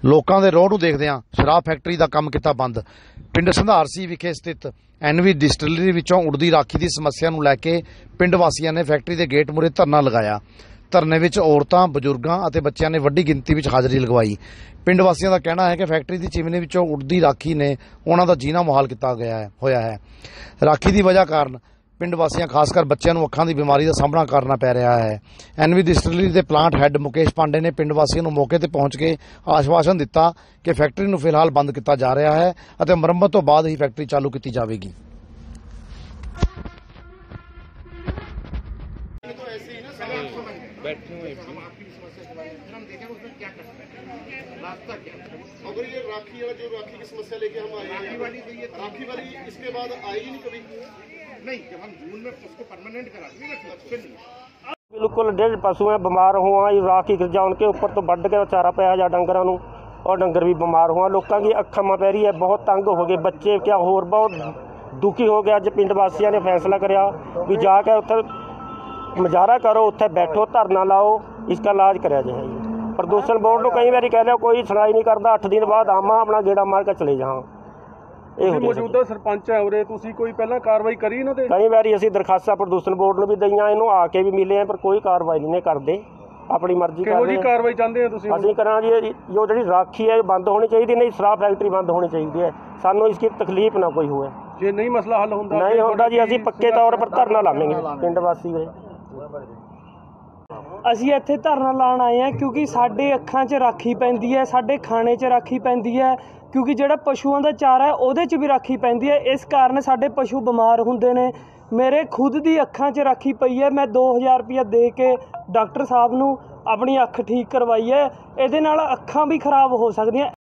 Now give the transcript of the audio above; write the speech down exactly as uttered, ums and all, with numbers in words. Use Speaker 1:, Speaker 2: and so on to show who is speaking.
Speaker 1: ਲੋਕਾਂ ਦੇ ਰੋਹ ਨੂੰ ਦੇਖਦਿਆਂ ਸ਼ਰਾਬ ਫੈਕਟਰੀ ਦਾ ਕੰਮ ਕੀਤਾ ਬੰਦ। ਪਿੰਡ ਸੰਧਾਰਸੀ ਵਿਖੇ ਸਥਿਤ ਐਨਵੀ ਡਿਸਟਿਲਰੀ ਵਿੱਚੋਂ ਉੜਦੀ ਰਾਖੀ ਦੀ ਸਮੱਸਿਆ ਨੂੰ ਲੈ ਕੇ ਪਿੰਡ ਵਾਸੀਆਂ ਨੇ ਫੈਕਟਰੀ ਦੇ ਗੇਟ ਮੂਹਰੇ ਧਰਨਾ ਲਗਾਇਆ। ਧਰਨੇ ਵਿੱਚ ਔਰਤਾਂ, ਬਜ਼ੁਰਗਾਂ ਅਤੇ ਬੱਚਿਆਂ ਨੇ ਵੱਡੀ ਗਿਣਤੀ ਵਿੱਚ ਹਾਜ਼ਰੀ ਲਗਵਾਈ। ਪਿੰਡ ਵਾਸੀਆਂ ਦਾ ਕਹਿਣਾ ਹੈ ਕਿ ਫੈਕਟਰੀ ਦੀ ਚਿਮਨੀ ਵਿੱਚੋਂ ਉੜਦੀ ਰਾਖੀ ਨੇ ਉਹਨਾਂ ਦਾ ਜੀਣਾ ਮੁਹਾਲ ਕੀਤਾ ਗਿਆ ਹੈ ਹੋਇਆ ਹੈ। ਰਾਖੀ ਦੀ ਵਜ੍ਹਾ ਕਾਰਨ ਪਿੰਡ ਵਾਸੀਆਂ ਖਾਸਕਰ ਬੱਚਿਆਂ ਨੂੰ ਅੱਖਾਂ ਦੀ ਬਿਮਾਰੀ ਦਾ ਸਾਹਮਣਾ ਕਰਨਾ ਪੈ ਰਿਹਾ ਹੈ। ਐਨਵੀ ਡਿਸਟਿਲਰੀ ਦੇ ਪਲਾਂਟ ਹੈੱਡ ਮੁਕੇਸ਼ ਪਾਂਡੇ ਨੇ ਪਿੰਡ ਵਾਸੀਆਂ ਨੂੰ ਮੌਕੇ ਤੇ ਪਹੁੰਚ ਕੇ ਆਸ਼ਵਾਸਨ ਦਿੱਤਾ ਕਿ ਫੈਕਟਰੀ ਨੂੰ ਫਿਲਹਾਲ ਬੰਦ ਕੀਤਾ ਜਾ ਰਿਹਾ ਹੈ ਅਤੇ ਮੁਰੰਮਤ ਤੋਂ ਬਾਅਦ ਹੀ ਫੈਕਟਰੀ ਚਾਲੂ ਕੀਤੀ ਜਾਵੇਗੀ।
Speaker 2: अगर ये राखी वाला जो राखी की समस्या लेके हम आए हैं, वाली राखी वाली इसके बाद आएगी नहीं कभी? नहीं, जब हम जून में उसको परमानेंट करा देंगे।
Speaker 3: बिल्कुल डेढ़ पशु है बीमार हुआ राखी गिर जा उनके ऊपर तो बढ़ के चारा पाया जा डंगर और डंगर भी बीमार हुआ। लोगों की अखा मां पै रही है, बहुत तंग हो गए बच्चे क्या होर बहुत दुखी हो गया। अज पिंड वासियों ने फैसला कराया भी जाके उत्थे मुजाहरा करो, उत्थे बैठो, धरना लाओ, इसका इलाज कराया जाए। प्रदूषण बोर्ड को कई बार कह लिया, कोई सुनाई नहीं करता। अठ दिन बाद आमा अपना गेड़ा मार के चले जाओ।
Speaker 4: मौजूदा सरपंच है उरे, तुसी कोई पहला कार्रवाई करी इन्हां ते?
Speaker 3: कई बार असीं दरखास्तां प्रदूषण बोर्ड नूं भी दईआं, इहनूं आके भी मिले हैं, पर कोई कार्रवाई नहीं करते, अपनी मर्जी कर रहे हैं।
Speaker 4: कार्रवाई चाहते हैं तुसीं?
Speaker 3: असीं करां जी जो जिहड़ी राखी है बंद होनी चाहिए, नहीं शराब फैक्ट्री बंद होनी चाहिए है। सानूं इसकी तकलीफ ना कोई होए।
Speaker 4: जे नहीं मसला हल हुंदा
Speaker 3: नहीं होंदा जी, असीं पक्के तौर पर धरना लावेंगे पिंड वासी वे।
Speaker 5: ਅਸੀਂ ਇੱਥੇ ਧਰਨਾ ਲਾਉਣ ਆਏ ਹਾਂ ਕਿਉਂਕਿ ਸਾਡੇ ਅੱਖਾਂ 'ਚ ਰਾਖੀ ਪੈਂਦੀ ਹੈ, ਸਾਡੇ ਖਾਣੇ 'ਚ ਰਾਖੀ ਪੈਂਦੀ ਹੈ, ਕਿਉਂਕਿ ਜਿਹੜਾ ਪਸ਼ੂਆਂ ਦਾ ਚਾਰਾ ਹੈ ਉਹਦੇ 'ਚ ਵੀ ਰਾਖੀ ਪੈਂਦੀ ਹੈ। ਇਸ ਕਾਰਨ ਸਾਡੇ ਪਸ਼ੂ ਬਿਮਾਰ ਹੁੰਦੇ ਨੇ। ਮੇਰੇ ਖੁਦ ਦੀ ਅੱਖਾਂ 'ਚ ਰਾਖੀ ਪਈ ਹੈ। ਮੈਂ ਦੋ ਹਜ਼ਾਰ ਰੁਪਈਆ ਦੇ ਕੇ ਡਾਕਟਰ ਸਾਹਿਬ ਨੂੰ ਆਪਣੀ ਅੱਖ ਠੀਕ ਕਰਵਾਈ ਹੈ। ਇਹਦੇ ਨਾਲ ਅੱਖਾਂ ਵੀ ਖਰਾਬ ਹੋ ਸਕਦੀਆਂ।